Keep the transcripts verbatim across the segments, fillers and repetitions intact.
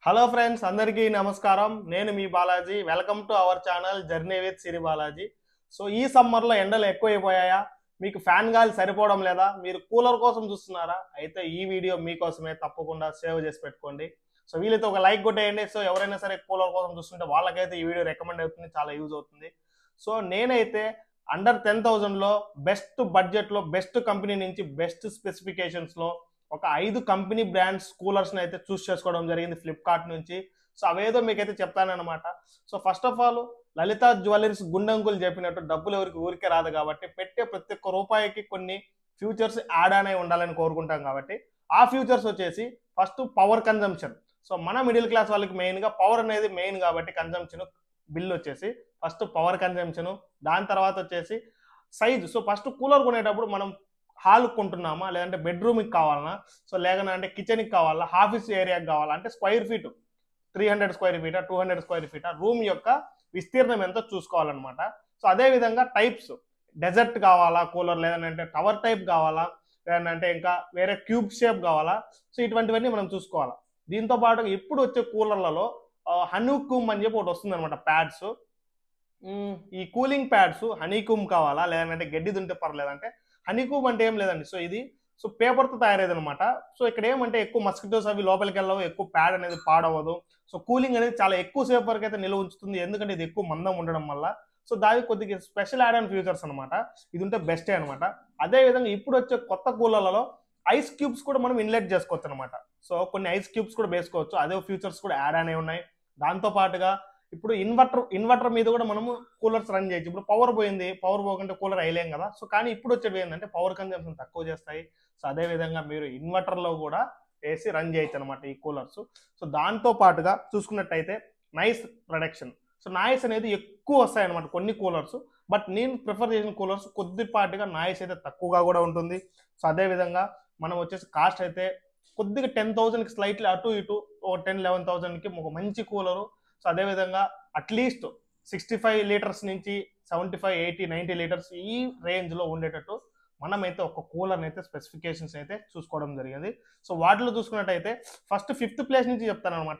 Hello friends, అందరికీ నమస్కారం. నేను మీ Balaji. Welcome to our channel journey with Siri Balaji. So ఈ సమ్మర్లో ఎండలు ఎక్కువైపోయాయా? మీకు ఫ్యాన్ గాలి సరిపోవడం లేదా? మీరు కూలర్ కోసం చూస్తున్నారా? అయితే ఈ వీడియో మీకోసమే. తప్పకుండా సేవ్ చేసి పెట్టుకోండి. సో వీలైతే ఒక లైక్ కొట్టేయండి. సో ఎవరైనా సరే కూలర్ కోసం చూస్తుంటే వాళ్ళకైతే ఈ వీడియో రికమెండ్ అవుతుంది, చాలా యూజ్ అవుతుంది. సో నేనైతే అండర్ టెన్ థౌజండ్లో బెస్ట్ బడ్జెట్లో బెస్ట్ కంపెనీ నుంచి బెస్ట్ స్పెసిఫికేషన్స్లో ఒక ఐదు కంపెనీ బ్రాండ్స్ కూలర్స్ని అయితే చూస్ చేసుకోవడం జరిగింది ఫ్లిప్కార్ట్ నుంచి. సో అవేదో మీకైతే చెప్తానమాట. So first of all, Lalitha jewelleries గుండంకులు చెప్పినట్టు డబ్బులు ఎవరికి ఊరికే రాదు కాబట్టి పెట్టే ప్రతి ఒక్క రూపాయికి కొన్ని ఫ్యూచర్స్ యాడ్ అనే ఉండాలని కోరుకుంటాం. కాబట్టి ఆ ఫ్యూచర్స్ వచ్చేసి ఫస్ట్ పవర్ కన్జంప్షన్. సో మన మిడిల్ క్లాస్ వాళ్ళకి మెయిన్గా పవర్ అనేది మెయిన్ కాబట్టి కన్జంప్షన్ బిల్ వచ్చేసి ఫస్ట్ పవర్ కన్జంప్షను. దాని తర్వాత వచ్చేసి సైజు. సో ఫస్ట్ కూలర్ కొనేటప్పుడు మనం హాల్ కొంటున్నామా, లేదంటే బెడ్రూమ్కి కావాలన్నా, సో లేకనా అంటే కిచెన్కి కావాలా, ఆఫీస్ ఏరియాకి కావాలా, అంటే square feet three hundred square ఫీటా టూ హండ్రెడ్ స్క్వైర్ ఫీటా రూమ్ యొక్క విస్తీర్ణం ఎంతో చూసుకోవాలన్నమాట. సో అదే విధంగా టైప్స్, డెజర్ట్ కావాలా కూలర్, లేదంటే టవర్ టైప్ కావాలా, లేదంటే ఇంకా వేరే క్యూబ్ షేప్ కావాలా, సో ఇటువంటివన్నీ మనం చూసుకోవాలా. దీంతో పాటు ఇప్పుడు వచ్చే కూలర్లలో హనీకూమ్ అని చెప్పి ఒకటి వస్తుంది అనమాట, ప్యాడ్స్. ఈ కూలింగ్ ప్యాడ్స్ హనీకూమ్ కావాలా, లేదంటే గడ్డి దుంటే పర్లేదంటే హనీకూమ్ అంటే ఏం లేదండి. సో ఇది సో పేపర్తో తయారైంది అనమాట. సో ఇక్కడ ఏమంటే ఎక్కువ మస్కిటోస్ అవి లోపలికి వెళ్ళవు, ఎక్కువ ప్యాడ్ అనేది పాడవదు. సో కూలింగ్ అనేది చాలా ఎక్కువ సేపు వరకు అయితే నిల్వ ఉంచుతుంది, ఎందుకంటే ఇది ఎక్కువ మందం ఉండడం వల్ల. సో దానికి కొద్దిగా స్పెషల్ యాడ్ అండ్ ఫ్యూచర్స్ అనమాట. ఇది ఉంటే బెస్టే అనమాట. అదేవిధంగా ఇప్పుడు వచ్చే కొత్త కూలర్లలో ఐస్ క్యూబ్స్ కూడా మనం ఇన్లెట్ చేసుకోవచ్చు అనమాట. సో కొన్ని ఐస్ క్యూబ్స్ కూడా వేసుకోవచ్చు, అదే ఫ్యూచర్స్ కూడా యాడ్ అనే ఉన్నాయి. దాంతో పాటుగా ఇప్పుడు ఇన్వర్టర్ ఇన్వర్టర్ మీద కూడా మనము కూలర్స్ రన్ చేయొచ్చు. ఇప్పుడు పవర్ పోయింది, పవర్ పోకుంటే కూలర్ అయ్యలేం కదా. సో కానీ ఇప్పుడు వచ్చేవి ఏంటంటే పవర్ కన్జంప్షన్ తక్కువ చేస్తాయి. సో అదేవిధంగా మీరు ఇన్వర్టర్లో కూడా వేసి రన్ చేయొచ్చు అనమాట ఈ కూలర్స్. సో దాంతో పాటుగా చూసుకున్నట్టయితే నాయిస్ ప్రొడక్షన్. సో నాయిస్ అనేది ఎక్కువ వస్తాయి అనమాట కొన్ని కూలర్స్. బట్ నేను ప్రిఫర్ చేసిన కూలర్స్ కొద్దిపాటిగా నాయిస్ అయితే తక్కువగా కూడా ఉంటుంది. సో అదేవిధంగా మనం వచ్చేసి కాస్ట్ అయితే కొద్దిగా టెన్ థౌసండ్కి స్లైట్లీ అటు ఇటు ఒక టెన్ లెవెన్ థౌసండ్కి ఒక మంచి కూలరు. సో అదేవిధంగా అట్లీస్ట్ సిక్స్టీ ఫైవ్ లీటర్స్ నుంచి seventy five eighty ninety litres ఈ రేంజ్లో ఉండేటట్టు మనమైతే ఒక కూలర్ని అయితే స్పెసిఫికేషన్స్ అయితే చూసుకోవడం జరిగింది. సో వాటిలో చూసుకున్నట్టయితే ఫస్ట్ ఫిఫ్త్ ప్లేస్ నుంచి చెప్తాను అనమాట.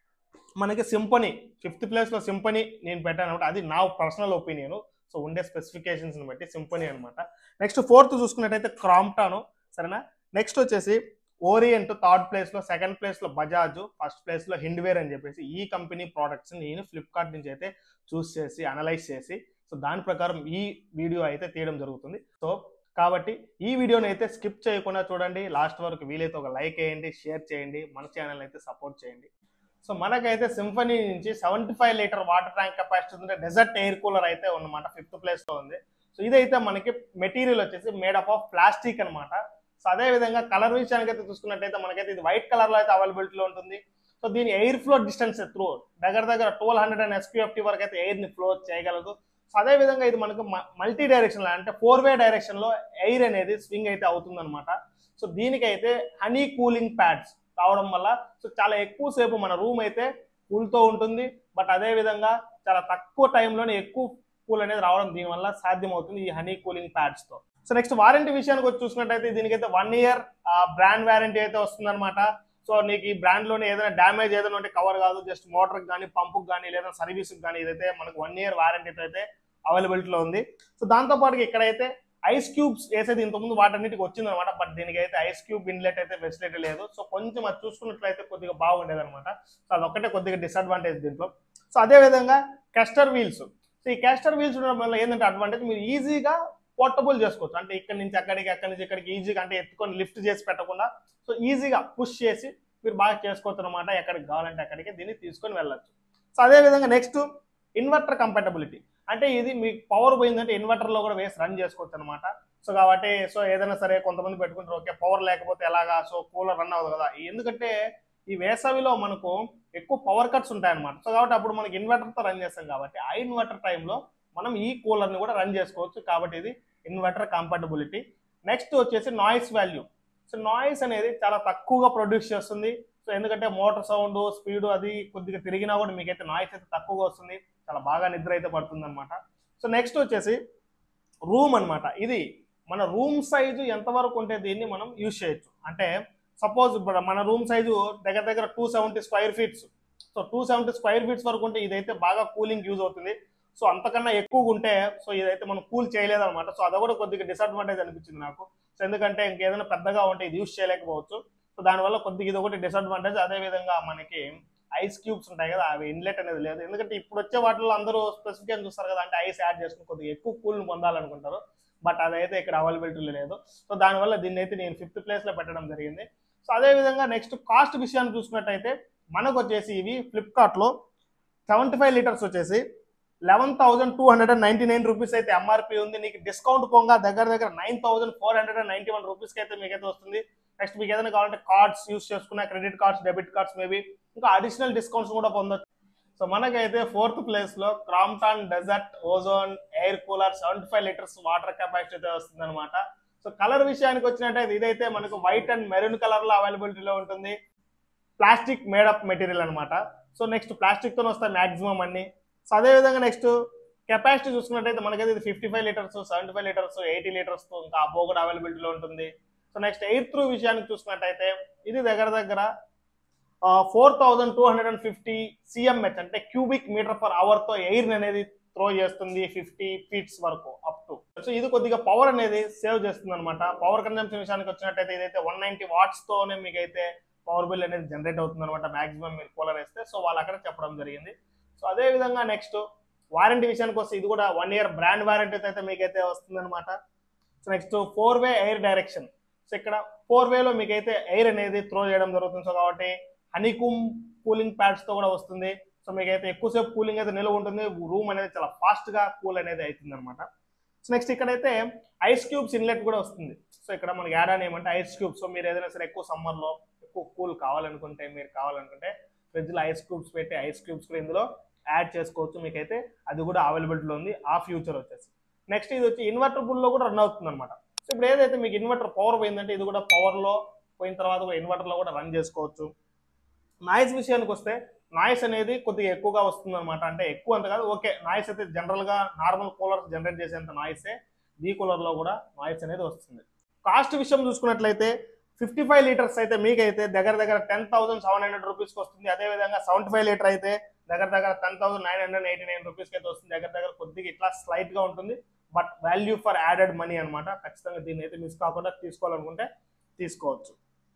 మనకి సింఫనీ, ఫిఫ్త్ ప్లేస్లో సింఫనీ నేను పెట్టాను అనమాట. అది నా పర్సనల్ ఒపీనియన్. సో ఉండే స్పెసిఫికేషన్స్ని బట్టి సింఫనీ అనమాట. నెక్స్ట్ ఫోర్త్ చూసుకున్నట్టయితే క్రాంప్టాను, సరేనా. నెక్స్ట్ వచ్చేసి ఓరియంట్ థర్డ్ ప్లేస్లో, సెకండ్ ప్లేస్లో బజాజ్, ఫస్ట్ ప్లేస్లో హిండ్వేర్ అని చెప్పేసి ఈ కంపెనీ ప్రోడక్ట్స్ నేను ఫ్లిప్కార్ట్ నుంచి అయితే చూస్ చేసి అనలైజ్ చేసి సో దాని ప్రకారం ఈ వీడియో అయితే తీయడం జరుగుతుంది. సో కాబట్టి ఈ వీడియోని అయితే స్కిప్ చేయకుండా చూడండి, లాస్ట్ వరకు. వీలైతే ఒక లైక్ వేయండి, షేర్ చేయండి, మన ఛానల్ అయితే సపోర్ట్ చేయండి. సో మనకైతే సింఫనీ నుంచి seventy five litre water tank capacity ఉంటే డెజర్ట్ ఎయిర్ కూలర్ అయితే ఉన్నమాట, ఫిఫ్త్ ప్లేస్లో ఉంది. సో ఇదైతే మనకి మెటీరియల్ వచ్చేసి మేడప్ ఆఫ్ ప్లాస్టిక్ అనమాట. సో అదే విధంగా కలర్ విషయానికి అయితే చూసుకున్నట్టయితే మనకైతే ఇది వైట్ కలర్ లో అయితే అవైలబిలిటీలో ఉంటుంది. సో దీని ఎయిర్ ఫ్లో డిస్టెన్స్ త్రూ దగ్గర దగ్గర ట్వెల్వ్ హండ్రెడ్ అండ్ ఎస్పీఎఫ్టీ వరకు అయితే ఎయిర్ ని ఫ్లో చేయగలదు. సో అదే విధంగా ఇది మనకు మల్టీ డైరెక్షన్ లో అంటే ఫోర్ వే డైరెక్షన్ లో ఎయిర్ అనేది స్వింగ్ అయితే అవుతుంది అనమాట. సో దీనికైతే హనీ కూలింగ్ ప్యాడ్స్ రావడం వల్ల సో చాలా ఎక్కువ సేపు మన రూమ్ అయితే కూల్తో ఉంటుంది. బట్ అదే విధంగా చాలా తక్కువ టైంలోనే ఎక్కువ కూల్ అనేది రావడం దీనివల్ల సాధ్యమవుతుంది ఈ హనీ కూలింగ్ ప్యాడ్స్ తో. సో నెక్స్ట్ వారంటీ విషయానికి వచ్చి చూసినట్టయితే దీనికైతే వన్ ఇయర్ బ్రాండ్ వారంటీ అయితే వస్తుంది అనమాట. సో నీకు ఈ బ్రాండ్ లోనే ఏదైనా డ్యామేజ్ ఏదైనా ఉంటే కవర్ కాదు, జస్ట్ మోటార్కి కానీ పంపుకి కానీ లేదా సర్వీస్కి కానీ ఇదైతే మనకు వన్ ఇయర్ వారంటీతో అయితే అవైలబిలిటీలో ఉంది. సో దాంతో పాటు ఇక్కడైతే ఐస్ క్యూబ్స్ వేసేది ఇంతకుముందు వాటన్నిటికి వచ్చింది అనమాట. బట్ దీనికి అయితే ఐస్ క్యూబ్ ఇన్లెట్ అయితే ఫెసిలిటీ లేదు. సో కొంచెం అది చూసుకున్నట్లయితే కొద్దిగా బాగుండేది అనమాట. సో అదొక్కటే కొద్దిగా డిసడ్వాంటేజ్ దీంట్లో. సో అదే విధంగా క్యాస్టర్ వీల్స్. సో ఈ క్యాస్టర్ వీల్స్ ఉండడం వల్ల ఏంటంటే అడ్వాంటేజ్, మీరు ఈజీగా పోర్టబుల్ చేసుకోవచ్చు. అంటే ఇక్కడ నుంచి అక్కడికి, అక్కడి నుంచి ఇక్కడికి ఈజీగా, అంటే ఎత్తుకొని లిఫ్ట్ చేసి పెట్టకుండా సో ఈజీగా పుష్ చేసి మీరు బాగా చేసుకోవచ్చు అనమాట. ఎక్కడికి కావాలంటే అక్కడికి దీన్ని తీసుకొని వెళ్ళచ్చు. సో అదేవిధంగా నెక్స్ట్ ఇన్వర్టర్ కంపాటబిలిటీ. అంటే ఇది మీకు పవర్ పోయిందంటే ఇన్వర్టర్లో కూడా వేసి రన్ చేసుకోవచ్చు అనమాట. సో కాబట్టి సో ఏదైనా సరే కొంతమంది పెట్టుకుంటారు, ఓకే పవర్ లేకపోతే ఎలాగా, సో కూలర్ రన్ అవ్వదు కదా. ఎందుకంటే ఈ వేసవిలో మనకు ఎక్కువ పవర్ కట్స్ ఉంటాయన్నమాట. సో కాబట్టి అప్పుడు మనకి ఇన్వర్టర్తో రన్ చేస్తాం కాబట్టి ఆ ఇన్వర్టర్ టైంలో మనం ఈ కూలర్ని కూడా రన్ చేసుకోవచ్చు. కాబట్టి ఇది ఇన్వర్టర్ కంపాటబిలిటీ. నెక్స్ట్ వచ్చేసి నాయిస్ వాల్యూ. సో నాయిస్ అనేది చాలా తక్కువగా ప్రొడ్యూస్ చేస్తుంది. సో ఎందుకంటే మోటార్ సౌండ్ స్పీడ్ అది కొద్దిగా తిరిగినా కూడా మీకైతే నాయిస్ అయితే తక్కువగా వస్తుంది, చాలా బాగా నిద్ర అయితే పడుతుంది అనమాట. సో నెక్స్ట్ వచ్చేసి రూమ్ అనమాట. ఇది మన రూమ్ సైజు ఎంతవరకు ఉంటే దీన్ని మనం యూజ్ చేయొచ్చు. అంటే సపోజ్ ఇప్పుడు మన రూమ్ సైజు దగ్గర దగ్గర two seventy square feets. So two seventy square feets వరకు ఉంటే ఇదైతే బాగా కూలింగ్ యూజ్ అవుతుంది. సో అంతకన్నా ఎక్కువగా ఉంటే సో ఇదైతే మనం కూల్ చేయలేదన్నమాట. సో అది కూడా కొద్దిగా డిసడ్వాంటేజ్ అనిపించింది నాకు. సో ఎందుకంటే ఇంకేదైనా పెద్దగా ఉంటే ఇది యూజ్ చేయలేకపోవచ్చు. సో దానివల్ల కొద్దిగా ఇది ఒకటి డిసడ్వాంటేజ్. అదేవిధంగా మనకి ఐస్ క్యూబ్స్ ఉంటాయి కదా, అవి ఇన్లెట్ అనేది లేదు. ఎందుకంటే ఇప్పుడు వచ్చే వాటిలో అందరూ స్పెసిఫిక్గా చూస్తారు కదా, అంటే ఐస్ యాడ్ చేసుకుని కొద్దిగా ఎక్కువ కూల్ని పొందాలనుకుంటారు. బట్ అదైతే ఇక్కడ అవైలబిలిటీ లేదు. సో దానివల్ల దీన్ని అయితే నేను ఫిఫ్త్ ప్లేస్లో పెట్టడం జరిగింది. సో అదేవిధంగా నెక్స్ట్ కాస్ట్ విషయాన్ని చూసుకున్నట్టయితే మనకు వచ్చేసి ఇవి ఫ్లిప్కార్ట్లో సెవెంటీ ఫైవ్ లీటర్స్ వచ్చేసి eleven thousand two hundred and ninety nine rupees అయితే ఎంఆర్పీ ఉంది. నీకు డిస్కౌంట్ పోగా దగ్గర దగ్గర nine thousand four hundred and ninety one రూపీస్కి అయితే మీకైతే వస్తుంది. నెక్స్ట్ మీకు ఏదైనా కావాలంటే కార్డ్స్ యూస్ చేసుకున్న credit cards, debit cards maybe ఇంకా అడిషనల్ డిస్కౌంట్స్ కూడా పొందొచ్చు. సో మనకైతే ఫోర్త్ ప్లేస్లో Crompton desert ozone air cooler seventy five litres water capacity అయితే వస్తుంది అనమాట. సో కలర్ విషయానికి వచ్చినట్టయితే ఇదైతే మనకు వైట్ అండ్ మెరూన్ కలర్లో అవైలబిలిటీలో ఉంటుంది. ప్లాస్టిక్ మేడప్ మెటీరియల్ అనమాట. సో నెక్స్ట్ ప్లాస్టిక్తో వస్తాయి మ్యాక్సిమం అన్ని. సో అదేవిధంగా నెక్స్ట్ కెపాసిటీ చూసుకున్నట్టయితే మనకైతే ఇది fifty five litres, seventy five litres, eighty లీటర్స్తో ఇంకా అబో కూడా అవైలబిలిటీలో ఉంటుంది. సో నెక్స్ట్ ఎయిర్ త్రూ విషయానికి చూసుకున్నట్టయితే ఇది దగ్గర దగ్గర four thousand two hundred and fifty CMH అంటే క్యూబిక్ మీటర్ పర్ అవర్తో ఎయిర్ అనేది త్రో చేస్తుంది ఫిఫ్టీ ఫీట్స్ వరకు అప్ టు. సో ఇది కొద్దిగా పవర్ అనేది సేవ్ చేస్తుంది అనమాట. పవర్ కన్జంప్షన్ విషయానికి వచ్చినట్టయితే ఇదైతే వన్ నైన్టీ వాట్స్తోనే మీకైతే పవర్ బిల్ అనేది జనరేట్ అవుతుంది అనమాట మాక్సిమం మీరు కూలర్ వేస్తే. సో వాళ్ళు అక్కడ చెప్పడం జరిగింది. సో అదేవిధంగా నెక్స్ట్ వారంటీ విషయానికి వస్తే ఇది కూడా వన్ ఇయర్ బ్రాండ్ వారంటీ అయితే మీకైతే వస్తుంది అనమాట. So next four way air direction. So ఇక్కడ ఫోర్ వేలో మీకైతే ఎయిర్ అనేది త్రో చేయడం జరుగుతుంది. సో కాబట్టి హనీకూమ్ కూలింగ్ ప్యాడ్స్తో కూడా వస్తుంది. సో మీకైతే ఎక్కువసేపు కూలింగ్ అయితే నిల్వ ఉంటుంది. రూమ్ అనేది చాలా ఫాస్ట్గా కూల్ అనేది అవుతుంది అనమాట. సో నెక్స్ట్ ఇక్కడైతే ఐస్ క్యూబ్స్ ఇన్లెట్ కూడా వస్తుంది. సో ఇక్కడ మనకి యాడ్ అని ఏమంటే ఐస్ క్యూబ్స్. సో మీరు ఏదైనా సరే ఎక్కువ సమ్మర్లో ఎక్కువ కూల్ కావాలనుకుంటే మీరు కావాలనుకుంటే ఫ్రిడ్జ్లో ఐస్ క్యూబ్స్ పెట్టి ఐస్ క్యూబ్స్ కూడా ఇందులో యాడ్ చేసుకోవచ్చు. మీకైతే అది కూడా అవైలబిలిటీలో ఉంది ఆ ఫ్యూచర్ వచ్చేసి. నెక్స్ట్ ఇది వచ్చి ఇన్వర్టబుల్లో కూడా రన్ అవుతుంది అనమాట. సో ఇప్పుడు ఏదైతే మీకు ఇన్వర్టర్ పవర్ పోయిందంటే ఇది కూడా పవర్లో పోయిన తర్వాత కూడా ఇన్వర్టర్లో కూడా రన్ చేసుకోవచ్చు. నాయిస్ విషయానికి వస్తే నాయిస్ అనేది కొద్దిగా ఎక్కువగా వస్తుంది అనమాట. అంటే ఎక్కువ అంత కాదు, ఓకే నాయిస్ అయితే జనరల్గా నార్మల్ కూలర్ జనరేట్ చేసేంత నాయిసే ఈ కూలర్లో కూడా నాయిస్ అనేది వస్తుంది. కాస్ట్ విషయం చూసుకున్నట్లయితే ఫిఫ్టీ ఫైవ్ లీటర్స్ అయితే మీకైతే దగ్గర దగ్గర టెన్ థౌసండ్ సెవెన్ హండ్రెడ్ రూపీస్కి వస్తుంది. అదేవిధంగా సెవెంటీ ఫైవ్ లీటర్ అయితే దగ్గర దగ్గర ten thousand nine hundred eighty nine రూపీస్కి అయితే వస్తుంది. దగ్గర దగ్గర కొద్దిగా ఇట్లా స్లైట్గా ఉంటుంది, but value for added money అనమాట. ఖచ్చితంగా దీన్ని అయితే మిస్ కాకుండా తీసుకోవాలనుకుంటే తీసుకోవచ్చు.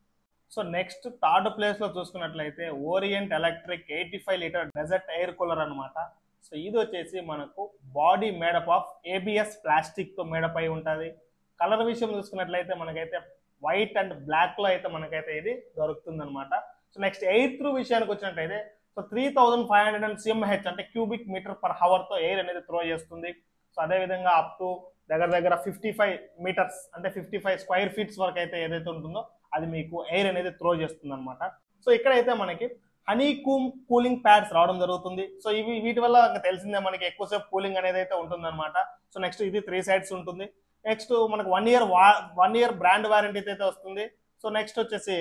సో నెక్స్ట్ థర్డ్ ప్లేస్లో చూసుకున్నట్లయితే Orient electric eighty five litre desert air cooler అనమాట. సో ఇది వచ్చేసి మనకు బాడీ మేడప్ ఆఫ్ ఏబిఎస్ ప్లాస్టిక్తో మేడప్ అయి ఉంటుంది. కలర్ విషయం చూసుకున్నట్లయితే మనకైతే వైట్ అండ్ బ్లాక్లో అయితే మనకైతే ఇది దొరుకుతుంది అనమాట. సో నెక్స్ట్ ఎయిర్ త్రూ విషయానికి వచ్చినట్టయితే so three thousand five hundred and CMH అంటే క్యూబిక్ మీటర్ పర్ హవర్తో ఎయిర్ అనేది త్రో చేస్తుంది. సో అదేవిధంగా అప్ టు దగ్గర దగ్గర ఫిఫ్టీ ఫైవ్ మీటర్స్ అంటే ఫిఫ్టీ ఫైవ్ స్క్వైర్ ఫీట్స్ వరకు అయితే ఏదైతే ఉంటుందో అది మీకు ఎయిర్ అనేది త్రో చేస్తుంది అనమాట. సో ఇక్కడైతే మనకి హనీకూమ్ కూలింగ్ ప్యాడ్స్ రావడం జరుగుతుంది. సో ఇవి వీటి వల్ల తెలిసిందే మనకి ఎక్కువసేపు కూలింగ్ అనేది అయితే ఉంటుంది అనమాట. సో నెక్స్ట్ ఇది త్రీ సైడ్స్ ఉంటుంది. నెక్స్ట్ మనకు వన్ ఇయర్ వా వన్ ఇయర్ బ్రాండ్ వారంటీ అయితే వస్తుంది. సో నెక్స్ట్ వచ్చేసి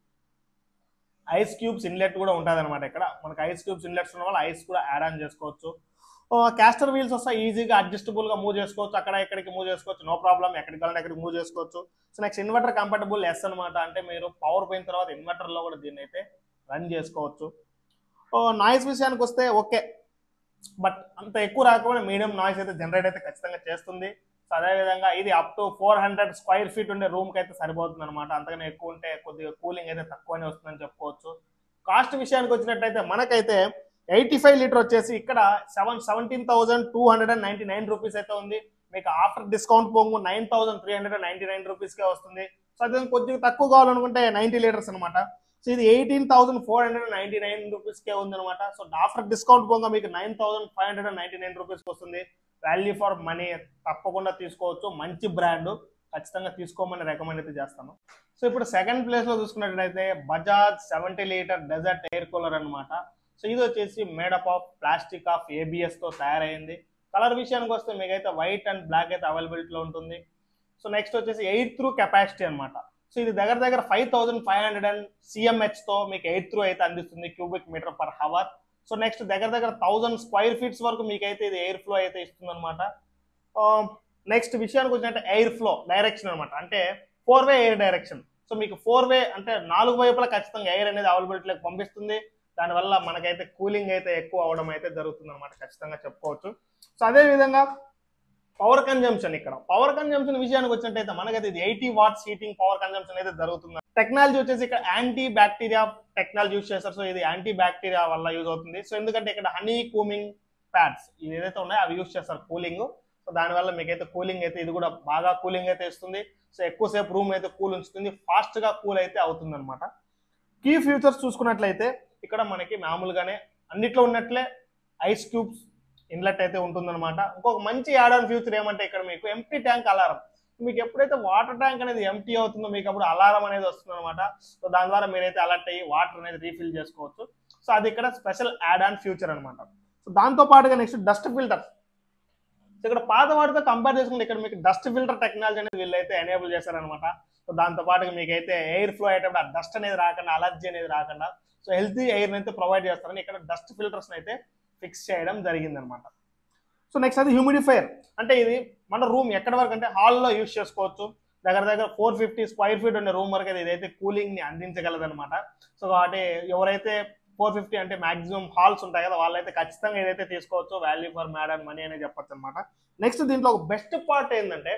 ఐస్ క్యూబ్స్ ఇన్లెట్ కూడా ఉంటుంది అనమాట. ఇక్కడ మనకి ఐస్ క్యూబ్స్ ఇన్లెట్స్ ఉన్న వల్ల ఐస్ కూడా యాడ్ ఆన్ చేసుకోవచ్చు. క్యాస్టర్ వీల్స్ వస్తాయి, ఈజీగా అడ్జస్టబుల్గా మూవ్ చేసుకోవచ్చు. అక్కడ ఎక్కడికి మూవ్ చేసుకోవచ్చు, నో ప్రాబ్లం. ఎక్కడికి కావాలంటే ఎక్కడికి మూవ్ చేసుకోవచ్చు. సో నెక్స్ట్ ఇన్వర్టర్ కంపాటబుల్ ఎస్ అనమాట. అంటే మీరు పవర్ పోయిన తర్వాత ఇన్వర్టర్లో కూడా దీన్ని అయితే రన్ చేసుకోవచ్చు. నాయిస్ విషయానికి వస్తే ఓకే, బట్ అంత ఎక్కువ రాకపోయినా మీడియం నాయిస్ అయితే జనరేట్ అయితే ఖచ్చితంగా చేస్తుంది. సో అదేవిధంగా ఇది up to four hundred square feet ఉండే రూమ్కి అయితే సరిపోతుంది అనమాట. అంతకన్నా ఎక్కువ ఉంటే కొద్దిగా కూలింగ్ అయితే తక్కువనే వస్తుందని చెప్పుకోవచ్చు. కాస్ట్ విషయానికి వచ్చినట్టయితే మనకైతే ఎయిటీ ఫైవ్ లీటర్ వచ్చేసి ఇక్కడ seven seventeen thousand two hundred and ninety nine rupees అయితే ఉంది. మీకు ఆఫ్టర్ డిస్కౌంట్ పోగు nine thousand three hundred and ninety nine రూపీస్కే వస్తుంది. సో అదే కొద్దిగా తక్కువ కావాలనుకుంటే నైన్టీ లీటర్స్ అనమాట. సో ఇది eighteen thousand four hundred ninety nine రూపీస్కే ఉంది అనమాట. సో ఆఫ్టర్ డిస్కౌంట్ పోగా మీకు nine thousand five hundred and ninety nine రూపీస్కి వస్తుంది. వాల్యూ ఫర్ మనీ తప్పకుండా తీసుకోవచ్చు. మంచి బ్రాండ్, ఖచ్చితంగా తీసుకోమని రికమెండ్ అయితే చేస్తాను. సో ఇప్పుడు సెకండ్ ప్లేస్లో చూసుకున్నట్లయితే Bajaj seventy litre desert air cooler అనమాట. సో ఇది వచ్చేసి మేడప్ ఆఫ్ ప్లాస్టిక్ ఆఫ్ ఏబిఎస్తో తయారైంది. కలర్ విషయానికి వస్తే మీకైతే వైట్ అండ్ బ్లాక్ అయితే అవైలబిలిటీలో ఉంటుంది. సో నెక్స్ట్ వచ్చేసి ఎయిర్ త్రూ కెపాసిటీ అనమాట. సో ఇది దగ్గర దగ్గర five thousand five hundred and సిఎంహెచ్తో మీకు ఎయిర్ త్రూ అయితే అందిస్తుంది cubic metre per hour. So next దగ్గర దగ్గర థౌసండ్ స్క్వైర్ ఫీట్స్ వరకు మీకైతే ఇది ఎయిర్ ఫ్లో అయితే ఇస్తుంది అనమాట. నెక్స్ట్ విషయానికి వచ్చినట్టు ఎయిర్ ఫ్లో డైరెక్షన్ అనమాట, అంటే four way air direction. So మీకు ఫోర్ వే అంటే నాలుగు వైపులా ఖచ్చితంగా ఎయిర్ అనేది అవైలబిలిటీలోకి పంపిస్తుంది. దానివల్ల మనకైతే కూలింగ్ అయితే ఎక్కువ అవడం అయితే జరుగుతుంది అనమాట, ఖచ్చితంగా చెప్పుకోవచ్చు. సో అదే విధంగా పవర్ కన్జంప్షన్, ఇక్కడ పవర్ కన్జంప్షన్ విషయానికి వచ్చినట్టయితే మనకైతే ఇది eighty watts heating power consumption అయితే జరుగుతుంది. టెక్నాలజీ వచ్చేసి ఇక్కడ యాంటీ బ్యాక్టీరియా టెక్నాలజీ యూజ్ చేస్తారు. సో ఇది యాంటీ బ్యాక్టీరియా వల్ల యూజ్ అవుతుంది. సో ఎందుకంటే ఇక్కడ హనీ కూమింగ్ ప్యాడ్స్ ఇది ఏదైతే ఉన్నాయో అవి యూజ్ చేస్తారు కూలింగ్. సో దానివల్ల మీకైతే కూలింగ్ అయితే ఇది కూడా బాగా కూలింగ్ అయితే ఇస్తుంది. సో ఎక్కువసేపు రూమ్ అయితే కూల్ ఉంచుతుంది, ఫాస్ట్ గా కూల్ అయితే అవుతుంది అనమాట. కీ ఫ్యూచర్స్ చూసుకున్నట్లయితే ఇక్కడ మనకి మామూలుగానే అన్నిట్లో ఉన్నట్లే ఐస్ క్యూబ్స్ ఇన్లెట్ అయితే ఉంటుందన్నమాట. ఇంకొక మంచి యాడ్ ఆన్ ఫ్యూచర్ ఏమంటే ఇక్కడ మీకు ఎంప్టీ ట్యాంక్ అలారం. మీకు ఎప్పుడైతే వాటర్ ట్యాంక్ అనేది ఎంప్టీ అవుతుందో మీకు అప్పుడు అలారం అనేది వస్తుంది అనమాట. సో దాని ద్వారా మీరైతే అలర్ట్ అయ్యి వాటర్ అనేది రీఫిల్ చేసుకోవచ్చు. సో అది ఇక్కడ స్పెషల్ యాడ్ ఆన్ ఫ్యూచర్ అనమాట. సో దాంతో పాటుగా నెక్స్ట్ డస్ట్ ఫిల్టర్స్. సో ఇక్కడ పాత వాటితో కంపేర్ చేసుకుంటే ఇక్కడ మీకు డస్ట్ ఫిల్టర్ టెక్నాలజీ అనేది వీళ్ళైతే ఎనేబుల్ చేశారనమాట. సో దాంతో పాటుగా మీకైతే ఎయిర్ ఫ్లో అయ్యేటప్పుడు ఆ డస్ట్ అనేది రాకుండా, అలర్జీ అనేది రాకుండా సో హెల్తీ ఎయిర్ అయితే ప్రొవైడ్ చేస్తారని ఇక్కడ డస్ట్ ఫిల్టర్స్ అయితే ఫిక్స్ చేయడం జరిగింది అనమాట. సో నెక్స్ట్ అది హ్యూమిడిఫైయర్. అంటే ఇది మన రూమ్ ఎక్కడి వరకు అంటే హాల్లో యూజ్ చేసుకోవచ్చు. దగ్గర దగ్గర ఫోర్ ఫిఫ్టీ స్క్వైర్ ఫీట్ ఉండే రూమ్ వరకు అయితే ఇదైతే కూలింగ్ ని అందించగలదు అనమాట. సో కాబట్టి ఎవరైతే ఫోర్ ఫిఫ్టీ అంటే మాక్సిమం హాల్స్ ఉంటాయి కదా వాళ్ళైతే ఖచ్చితంగా ఏదైతే తీసుకోవచ్చు, value for mad and money అనే చెప్పొచ్చు అనమాట. నెక్స్ట్ దీంట్లో ఒక బెస్ట్ పార్ట్ ఏంటంటే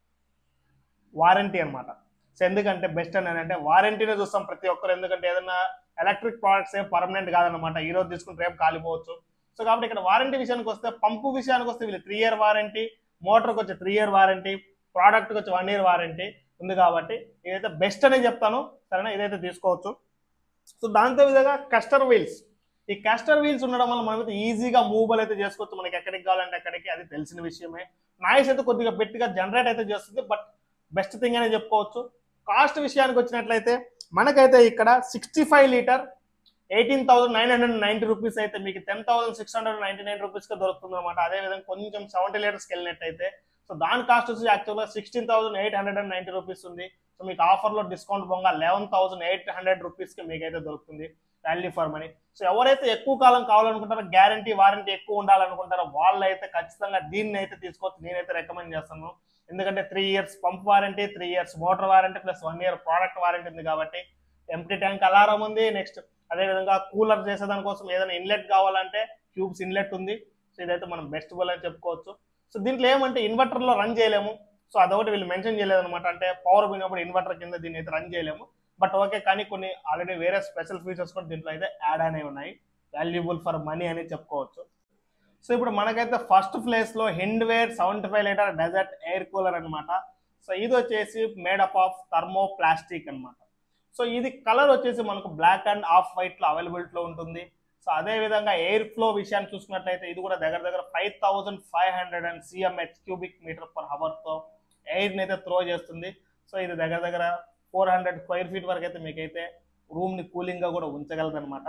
వారంటీ అనమాట. సో ఎందుకంటే బెస్ట్ అని అంటే వారంటీనే చూస్తాం ప్రతి ఒక్కరు, ఎందుకంటే ఏదైనా ఎలక్ట్రిక్ ప్రోడక్ట్స్ ఏ పర్మనెంట్ కాదనమాట, ఈ రోజు తీసుకుంటే రేపు కాలిపోవచ్చు. సో కాబట్టి ఇక్కడ వారంటీ విషయానికి వస్తే పంపు విషయానికి వస్తే వీళ్ళు త్రీ ఇయర్ వారంటీ, మోటార్కి వచ్చి త్రీ ఇయర్ వారంటీ, ప్రోడక్ట్కి వచ్చి వన్ ఇయర్ వారంటీ ఉంది. కాబట్టి ఇదైతే బెస్ట్ అనే చెప్తాను, సరేనా, ఇదైతే తీసుకోవచ్చు. సో దాంతో విధంగా కస్టర్ వీల్స్. ఈ కస్టర్ వీల్స్ ఉండడం వల్ల మనమైతే ఈజీగా మూవబుల్ అయితే చేసుకోవచ్చు, మనకి ఎక్కడికి కావాలంటే అక్కడికి, అది తెలిసిన విషయమే. నాయిస్ అయితే కొద్దిగా గట్టిగా జనరేట్ అయితే చేస్తుంది, బట్ బెస్ట్ థింగ్ అనే చెప్పుకోవచ్చు. కాస్ట్ విషయానికి వచ్చినట్లయితే మనకైతే ఇక్కడ sixty five litre eighteen thousand nine hundred ninety rupees అయితే మీకు ten thousand six hundred ninety nine rupees గా దొరుకుతుంది అనమాట. అదేవిధంగా కొంచెం సెవెంటీ లీటర్స్కి వెళ్ళినట్టయితే సో దాని కాస్ట్ వచ్చి యాక్చువల్గా sixteen thousand eight hundred and ninety rupees ఉంది. సో మీకు ఆఫర్లో డిస్కౌంట్ పోగా లెవెన్ థౌసండ్ ఎయిట్ హండ్రెడ్ రూపీస్కి మీకైతే దొరుకుతుంది, వాల్యూ ఫర్ మనీ. సో ఎవరైతే ఎక్కువ కాలం కావాలనుకుంటారో, గ్యారంటీ వారంటీ ఎక్కువ ఉండాలనుకుంటారో వాళ్ళైతే ఖచ్చితంగా దీన్ని అయితే తీసుకోవచ్చు, నేనైతే రికమెండ్ చేస్తాను. ఎందుకంటే three years pump warranty, three years motor warranty plus one year product warranty ఉంది. కాబట్టి ఎంప్టీ ట్యాంక్ అలారం ఉంది. నెక్స్ట్ అదేవిధంగా కూలర్ చేసేదాని కోసం ఏదైనా ఇన్లెట్ కావాలంటే క్యూబ్స్ ఇన్లెట్ ఉంది. సో ఇదైతే మనం బెస్ట్ బుల్ అని చెప్పుకోవచ్చు. సో దీంట్లో ఏమంటే ఇన్వర్టర్లో రన్ చేయలేము. సో అదొకటి వీళ్ళు మెన్షన్ చేయలేదు అనమాట, అంటే పవర్ పోయినప్పుడు ఇన్వర్టర్ కింద దీన్ని అయితే రన్ చేయలేము. బట్ ఓకే, కానీ కొన్ని ఆల్రెడీ వేరే స్పెషల్ ఫీచర్స్ కూడా దీంట్లో అయితే యాడ్ అనేవి ఉన్నాయి, వాల్యుబుల్ ఫర్ మనీ అని చెప్పుకోవచ్చు. సో ఇప్పుడు మనకైతే ఫస్ట్ ప్లేస్ లో Hindware seventy five litre desert air cooler అనమాట. సో ఇది వచ్చేసి మేడప్ ఆఫ్ థర్మో ప్లాస్టిక్ అనమాట. సో ఇది కలర్ వచ్చేసి మనకు బ్లాక్ అండ్ ఆఫ్ వైట్ లో అవైలబిలిటీలో ఉంటుంది. సో అదే విధంగా ఎయిర్ ఫ్లో విషయాన్ని చూసుకున్నట్లయితే ఇది కూడా దగ్గర దగ్గర five thousand five hundred and CMH cubic metre per hour తో ఎయిర్ ని అయితే త్రో చేస్తుంది. సో ఇది దగ్గర దగ్గర ఫోర్ హండ్రెడ్ స్క్వైర్ ఫీట్ వరకు అయితే మీకైతే రూమ్ ని కూలింగ్ గా కూడా ఉంచగలదు అనమాట.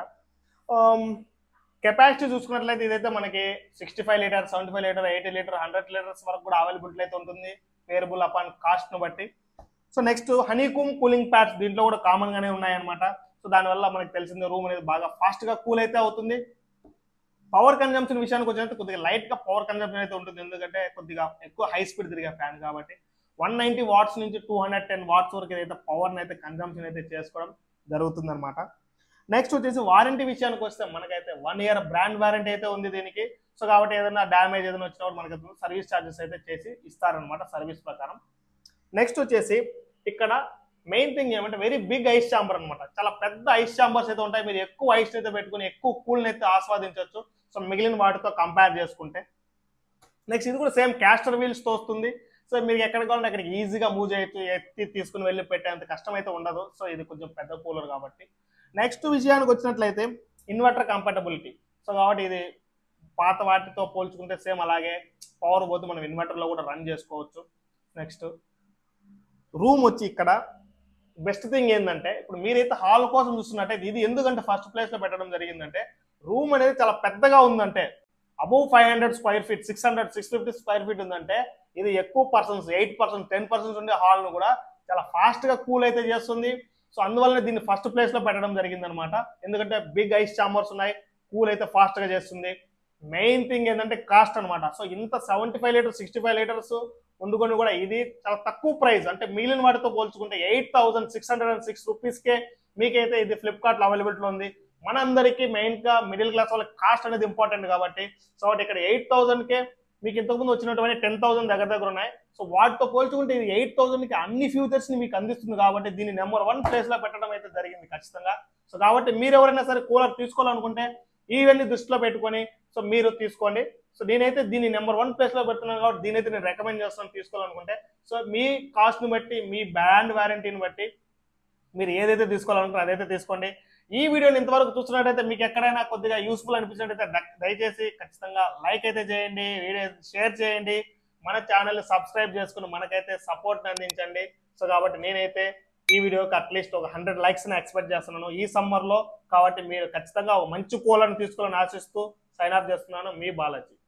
కెపాసిటీ చూసుకున్నట్లయితే ఇదైతే మనకి sixty five litre seventy five litre eighty litre hundred litres వరకు కూడా అవైలబిలిటీ అయితే ఉంటుంది, వేరబుల్ అపాన్ కాస్ట్ ను బట్టి. So next honeycomb cooling pads దీంట్లో కూడా కామన్ గానే ఉన్నాయన్నమాట. సో దానివల్ల మనకి తెలిసింది రూమ్ అనేది బాగా ఫాస్ట్ గా కూల్ అయితే అవుతుంది. పవర్ కన్జంప్షన్ విషయానికి వచ్చినట్టు కొద్దిగా లైట్ గా పవర్ కన్జంప్షన్ అయితే ఉంటుంది, ఎందుకంటే కొద్దిగా ఎక్కువ హై స్పీడ్ తిరిగే ఫ్యాన్ కాబట్టి వన్ నైన్టీ వాట్స్ నుంచి టూ హండ్రెడ్ టెన్ వాట్స్ వరకు అయితే పవర్ అయితే కన్జంప్షన్ అయితే చేసుకోవడం జరుగుతుంది అనమాట. నెక్స్ట్ వచ్చేసి వారంటీ విషయానికి వస్తే మనకైతే వన్ ఇయర్ బ్రాండ్ వారంటీ అయితే ఉంది దీనికి. సో కాబట్టి ఏదైనా డ్యామేజ్ ఏదైనా వచ్చినప్పుడు మనకి సర్వీస్ ఛార్జెస్ అయితే చేసి ఇస్తారనమాట సర్వీస్ ప్రకారం. నెక్స్ట్ వచ్చేసి ఇక్కడ మెయిన్ థింగ్ ఏమంటే వెరీ బిగ్ ఐస్ ఛాంబర్ అనమాట. చాలా పెద్ద ఐస్ ఛాంబర్స్ అయితే ఉంటాయి, మీరు ఎక్కువ ఐస్ అయితే పెట్టుకుని ఎక్కువ కూల్ని అయితే ఆస్వాదించవచ్చు. సో మిగిలిన వాటితో కంపేర్ చేసుకుంటే నెక్స్ట్ ఇది కూడా సేమ్ క్యాస్టర్ వీల్స్ తో వస్తుంది. సో మీరు ఎక్కడికి కావాలంటే అక్కడికి ఈజీగా మూవ్ చేయొచ్చు, ఎత్తి తీసుకుని వెళ్ళి పెట్టేంత కష్టం అయితే ఉండదు. సో ఇది కొంచెం పెద్ద కూలర్ కాబట్టి. నెక్స్ట్ విషయానికి వచ్చినట్లయితే ఇన్వర్టర్ కంపాటబిలిటీ. సో కాబట్టి ఇది పాత వాటితో పోల్చుకుంటే సేమ్ అలాగే పవర్ పోతే మనం ఇన్వర్టర్లో కూడా రన్ చేసుకోవచ్చు. నెక్స్ట్ రూమ్ వచ్చి ఇక్కడ బెస్ట్ థింగ్ ఏంటంటే ఇప్పుడు మీరైతే హాల్ కోసం చూస్తున్నట్టయితే ఇది ఎందుకంటే ఫస్ట్ ప్లేస్ లో పెట్టడం జరిగిందంటే రూమ్ అనేది చాలా పెద్దగా ఉందంటే above five hundred square feet six hundred six fifty square feet ఉందంటే ఇది ఎక్కువ persons eight percent ten percent ఉండే హాల్ ను కూడా చాలా ఫాస్ట్ గా కూల్ అయితే చేస్తుంది. సో అందువల్ల దీన్ని ఫస్ట్ ప్లేస్ లో పెట్టడం జరిగింది అనమాట. ఎందుకంటే బిగ్ ఐస్ ఛాంబర్స్ ఉన్నాయి, కూల్ అయితే ఫాస్ట్ గా చేస్తుంది. మెయిన్ థింగ్ ఏంటంటే కాస్ట్ అనమాట. సో ఇంత seventy five litres sixty five litres వండుకొని కూడా ఇది చాలా తక్కువ ప్రైస్, అంటే మిగిలిన వాటితో పోల్చుకుంటే eight thousand six hundred and six రూపీస్కే మీకైతే ఇది ఫ్లిప్కార్ట్లో అవైలబిలిటీలో ఉంది. మనందరికీ మెయిన్గా మిడిల్ క్లాస్ వాళ్ళకి కాస్ట్ అనేది ఇంపార్టెంట్ కాబట్టి, సో ఇక్కడ ఎయిట్ థౌసండ్కే మీకు ఇంతకుముందు వచ్చినటువంటి టెన్ థౌసండ్ దగ్గర దగ్గర ఉన్నాయి. సో వాటితో పోల్చుకుంటే ఇది ఎయిట్ థౌసండ్కి అన్ని ఫీచర్స్ని మీకు అందిస్తుంది కాబట్టి దీన్ని నెంబర్ వన్ ప్లేస్లో పెట్టడం అయితే జరిగింది ఖచ్చితంగా. సో కాబట్టి మీరు ఎవరైనా సరే కూలర్ తీసుకోవాలనుకుంటే ఇవన్నీ దృష్టిలో పెట్టుకొని సో మీరు తీసుకోండి. సో నేనైతే దీన్ని నెంబర్ వన్ ప్లేస్లో పెడుతున్నాను కాబట్టి దీని అయితే నేను రికమెండ్ చేస్తాను తీసుకోవాలనుకుంటే. సో మీ కాస్ట్ని బట్టి, మీ బ్రాండ్ వారంటీని బట్టి మీరు ఏదైతే తీసుకోవాలనుకుంటారో అదైతే తీసుకోండి. ఈ వీడియోని ఇంతవరకు చూస్తున్నట్టయితే మీకు ఎక్కడైనా కొద్దిగా యూస్ఫుల్ అనిపించినట్టయితే దయచేసి ఖచ్చితంగా లైక్ అయితే చేయండి, వీడియో షేర్ చేయండి, మన ఛానల్ని సబ్స్క్రైబ్ చేసుకుని మనకైతే సపోర్ట్ని అందించండి. సో కాబట్టి నేనైతే ఈ వీడియోకి అట్లీస్ట్ ఒక హండ్రెడ్ లైక్స్ని ఎక్స్పెక్ట్ చేస్తున్నాను ఈ సమ్మర్లో. కాబట్టి మీరు ఖచ్చితంగా ఒక మంచి కూలర్ని తీసుకోవాలని ఆశిస్తూ సైన్ ఆఫ్ చేస్తున్నాను. మీ బాలాజీ.